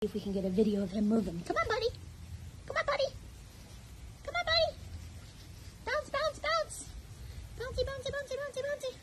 If we can get a video of him moving. Come on, buddy. Come on, buddy. Come on, buddy. Bounce, bounce, bounce. Bouncy, bouncy, bouncy, bouncy, bouncy.